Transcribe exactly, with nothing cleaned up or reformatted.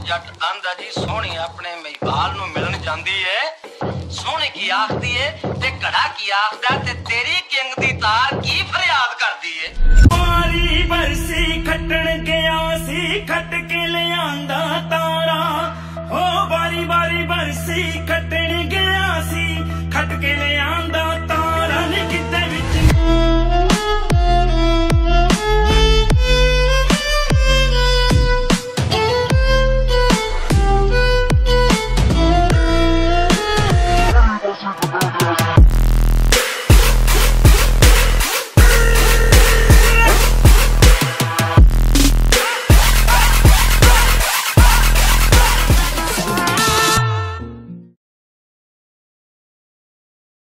जट आंदा जी सोहनी अपने महिवाल नु मिलन जांदी है। सोहनी की आखदी है ते घड़ा की आखदा ते तेरी किंग दी तार की